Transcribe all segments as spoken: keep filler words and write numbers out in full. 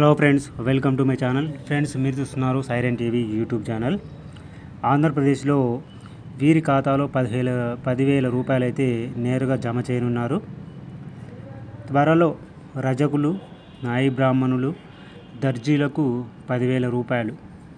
Hello friends, welcome to my channel. Friends, మీరు చూస్తున్నారు siren TV YouTube channel. ఆంధ్రప్రదేశ్లో వీరి ఖాతాలో పదివేల పదివేల రూపాయలు అయితే నేరుగా జమ చేయనున్నారు. త్వరలో రజకులు, నాయి బ్రాహ్మణులు, దర్జీలకు పదివేల రూపాయలు.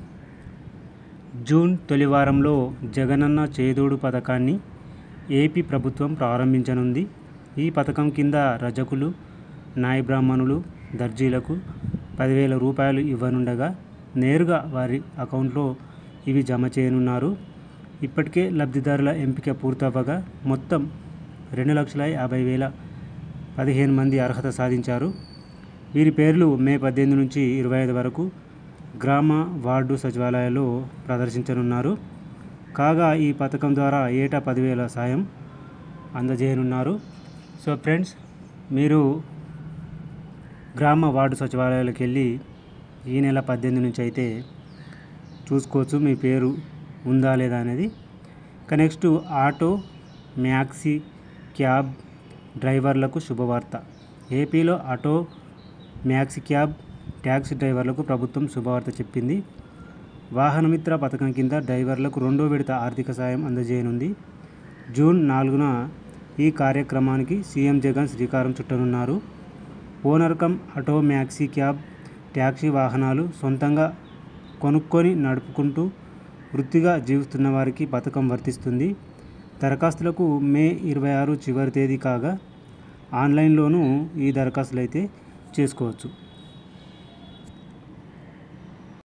జూన్ తొలి వారంలో జగనన్న చేదోడు పథకాన్ని ఏపీ ప్రభుత్వం ప్రారంభించనుంది. ఈ పథకం కింద రజకులు, నాయి బ్రాహ్మణులు, దర్జీలకు పదివేల రూపాయలు ఇవ్వనుండగా నేరుగా వారి అకౌంట్లో ఇవి జమ చేయనున్నారు. ఇప్పటికే లబ్ధిదారుల ఎంపిక పూర్తవ్వగా మొత్తం రెండు లక్షల యాభై వేల పదిహేను మంది అర్హత సాధించారు. వీరి పేర్లు మే పద్దెనిమిది నుంచి ఇరవై ఐదు వరకు గ్రామ వార్డు సచివాలయాల్లో ప్రదర్శించనున్నారు. కాగా ఈ పథకం ద్వారా ఏటా పదివేల సాయం అందజేయనున్నారు. సో ఫ్రెండ్స్, మీరు గ్రామ వార్డు సచివాలయాలకు వెళ్ళి ఈ నెల పద్దెనిమిది నుంచి అయితే చూసుకోవచ్చు మీ పేరు ఉందా లేదా అనేది. ఇక నెక్స్ట్, ఆటో, మ్యాక్సీ, క్యాబ్ డ్రైవర్లకు శుభవార్త. ఏపీలో ఆటో, మ్యాక్సీ క్యాబ్, ట్యాక్సీ డ్రైవర్లకు ప్రభుత్వం శుభవార్త చెప్పింది. వాహనమిత్ర పథకం కింద డ్రైవర్లకు రెండో విడత ఆర్థిక సాయం అందజేయనుంది. జూన్ నాలుగున ఈ కార్యక్రమానికి సీఎం జగన్ శ్రీకారం చుట్టనున్నారు. Owner cum auto, maxi cab, taxi వాహనాలు సొంతంగా కొనుక్కొని నడుపుకుంటూ వృత్తిగా జీవిస్తున్న వారికి పథకం వర్తిస్తుంది. దరఖాస్తులకు మే ఇరవై ఆరు చివరి తేదీ కాగా ఆన్లైన్లోనూ ఈ దరఖాస్తులు అయితే చేసుకోవచ్చు.